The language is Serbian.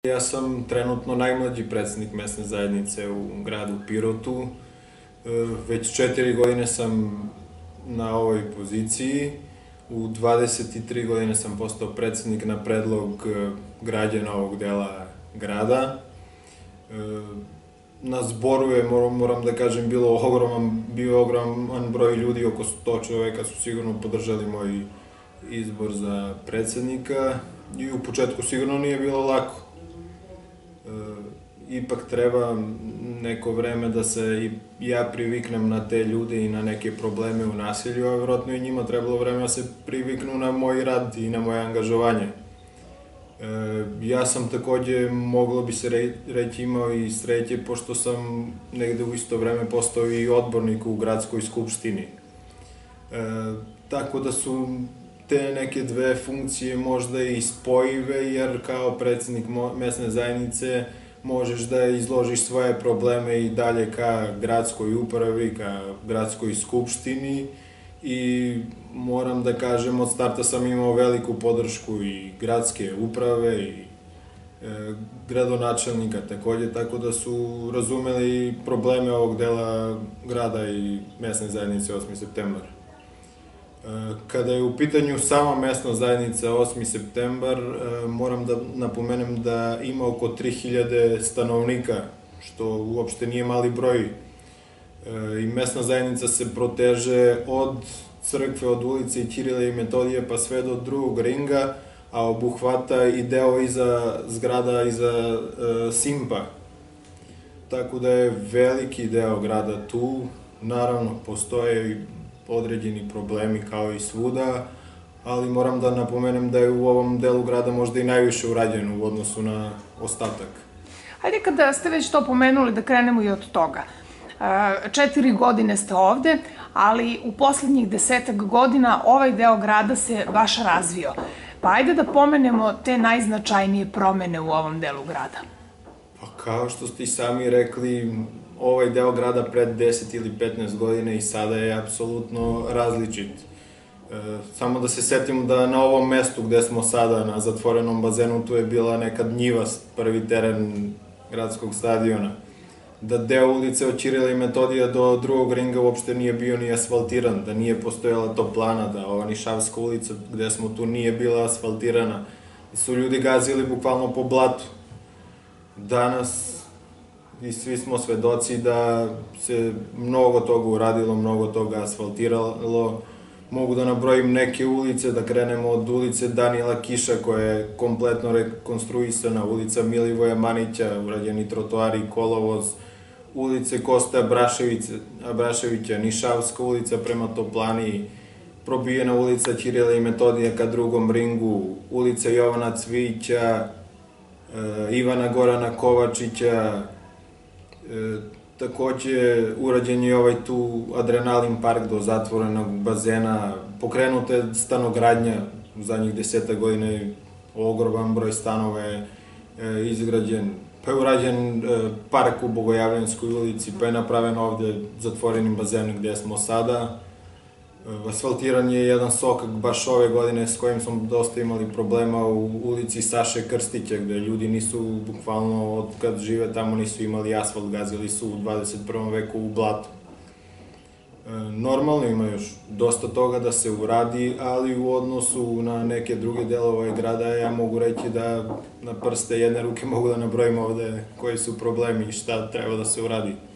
Ja sam trenutno najmlađi predsednik mesne zajednice u gradu Pirotu. Već 4 godine sam na ovoj poziciji. U 23 godine sam postao predsednik na predlog građana ovog dela grada. Na zboru je, moram da kažem, bio ogroman broj ljudi, oko 100 čoveka su sigurno podržali moj izbor za predsednika i u početku sigurno nije bilo lako. Ipak treba neko vreme da se i ja priviknem na te ljude i na neke probleme u naselju, a vjerojatno i njima trebalo vreme da se priviknu na moj rad i na moje angažovanje. Ja sam takođe, moglo bi se reći, imao i sreće, pošto sam negde u isto vreme postao i odbornik u gradskoj skupštini. Tako da su te neke dve funkcije možda i spojive, jer kao predsednik mesne zajednice možeš da izložiš svoje probleme i dalje ka gradskoj upravi, ka gradskoj skupštini i moram da kažem, od starta sam imao veliku podršku i gradske uprave i gradonačelnika takođe, tako da su razumeli probleme ovog dela grada i mesne zajednice 8. septembar. Kada je u pitanju sama mesna zajednica 8. septembar, moram da napomenem da ima oko 3000 stanovnika, što uopšte nije mali broj. I mesna zajednica se proteže od crkve, od ulice Ćirila i Metodije pa sve do drugog ringa, a obuhvata i deo iza zgrada, iza Simpa. Tako da je veliki deo grada tu. Naravno, postoje i određeni problemi kao i svuda, ali moram da napomenem da je u ovom delu grada možda i najviše urađeno u odnosu na ostatak. Hajde, kada ste već to pomenuli, da krenemo i od toga. 4 godine ste ovde, ali u poslednjih 10 godina ovaj deo grada se baš razvio. Pa ajde da pomenemo te najznačajnije promene u ovom delu grada. Pa kao što ste i sami rekli, ovaj deo grada pred 10 ili 15 godina i sada je apsolutno različit. Samo da se setimo da na ovom mestu gde smo sada, na zatvorenom bazenu, tu je bila nekad njiva, prvi teren gradskog stadiona. Da deo ulice od Ćirila i Metodija do drugog ringa uopšte nije bio ni asfaltiran, da nije postojala toplana, da ova Nišavska ulica gde smo tu nije bila asfaltirana, da su ljudi gazili bukvalno po blatu. Danas i svi smo svedoci da se mnogo toga uradilo, mnogo toga asfaltiralo. Mogu da nabrojim neke ulice, da krenemo od ulice Danila Kiša koja je kompletno rekonstruisana, ulica Milivoja Manića, urađeni trotoari i kolovoz, ulice Koste Abraševića, Nišavska ulica prema Toplani, probijena ulica Ćirila i Metodija ka drugom ringu, ulica Jovana Cvijića, Ivana Gorana Kovačića. Takođe, urađen je ovaj tu Adrenalin park do zatvorenog bazena, pokrenuta je stanogradnja u zadnjih 10 godina, ogroman broj stanova je izgrađen, pa je urađen park u Bogojavljanskoj ulici, pa je napraven ovde zatvorenim bazenom gde smo sada. Asfaltiran je jedan sokak baš ove godine s kojim smo dosta imali problema u ulici Saše Krstića, gde ljudi nisu, bukvalno od kad žive tamo, nisu imali asfalt, gazili su u 21. veku u blatu. Normalno ima još dosta toga da se uradi, ali u odnosu na neke druge delove grada ja mogu reći da na prste jedne ruke mogu da nabrojim ovde koji su problemi i šta treba da se uradi.